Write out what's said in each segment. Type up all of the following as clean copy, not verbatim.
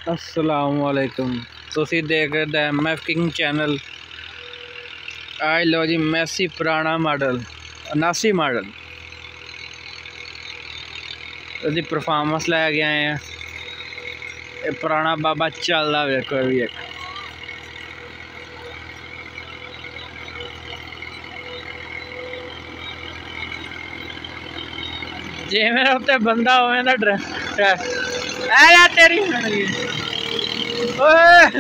असलामुअलैकुम तुसी देख रहे MF किंग चैनल। आज लो जी मैसी पुराना मॉडल 79 मॉडल उसकी परफॉर्मेंस लै गए हैं। ये पुराना बाबा चलता वेखो भी एक जिवें उत्ते बंदा उवें दा तेरी ओए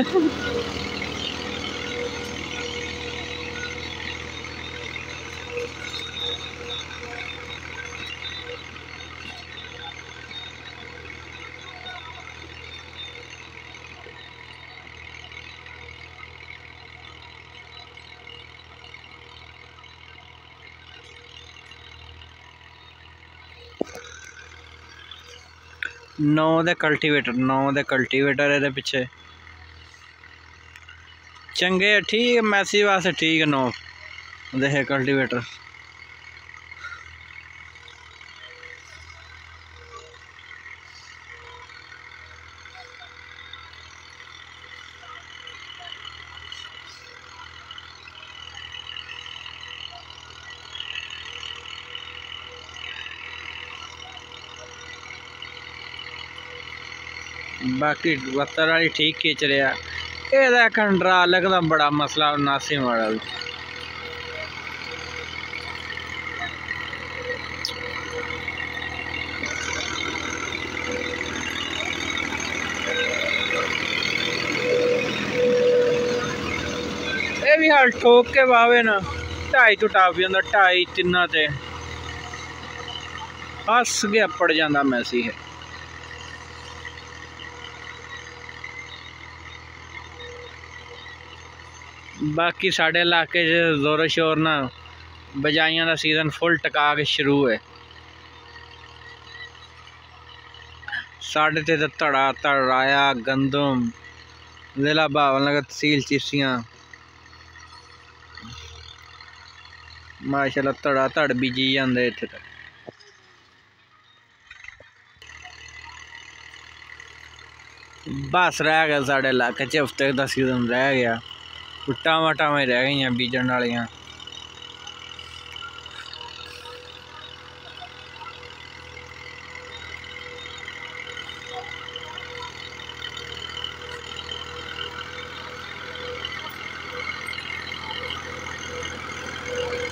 9 दे कल्टीवेटर ये पिछे चंगे ठीक मैसी वास्ते ठीक है। 9 दे कल्टीवेटर बाकी बत्तर वाली ठीक खिंच रहा। यह कंट्रोल का बड़ा मसला 79 मॉडल ये भी हाल ठोक के बावे ना 2.5 तो टप जाता 2.5 3 ते हस गया पड़ जाता मैसी है। बाकी साढ़े इलाके जोर शोर ना बजाइयां का सीजन फुल टका के शुरू है। साढ़े ते धड़ा धड़ाया गंदम जिला भावनगर तहसील चिश्तियां माशाल्लाह धड़ा धड़ बीजी जाते इत्थे तक। बस रह गया साढ़े इलाके च हफ्ते का सीजन रह गया। टावां टावां रह गई बीजन वालियां।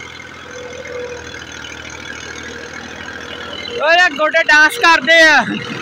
गोटे डांस करते हैं।